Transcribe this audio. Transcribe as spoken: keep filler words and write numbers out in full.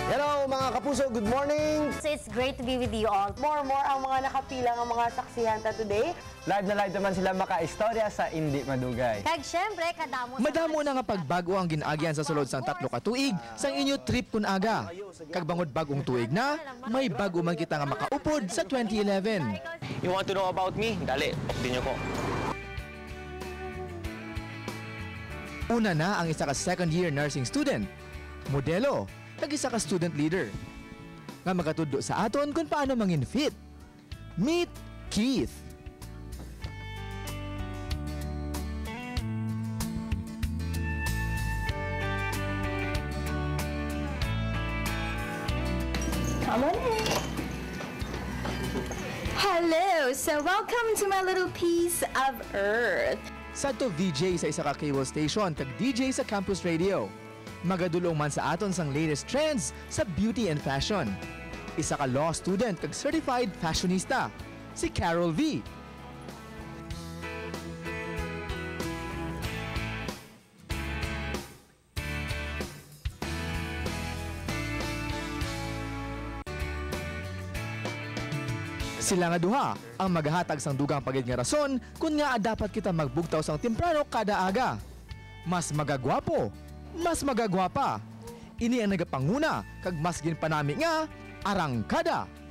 Hello mga kapuso, good morning! So it's great to be with you all. More more ang mga nakapilang ang mga saksihan ta today. Live na live naman sila makaistorya sa Indi Madugay. Kag syempre, kadamo sa Madamo na nga pagbago ang ginagyan sa sulod sang tatlo ka tuig sang inyo trip kun aga. Kag bangod bagong tuig na, may bago man kita nga makaupod sa twenty eleven. You want to know about me? Dali, update niyo ko. Una na ang isa ka second year nursing student, modelo, kag isa ka student leader. Nga magatudlo sa aton kung paano mangin fit. Meet Keith. Come on in. Hello! So welcome to my little piece of earth. Sadto V J sa isa ka cable station kag D J sa campus radio. Magadulong man sa aton sang latest trends sa beauty and fashion. Isa ka law student kag certified fashionista, si Carol V. Sila nga duha ang maghahatag sang dugang pagid nga rason kung nga dapat kita magbugtaw sang temprano kada aga. Mas magagwapo, mas magagwapa. Ini ang nagapanguna kag mas ginpanami nga arangkada.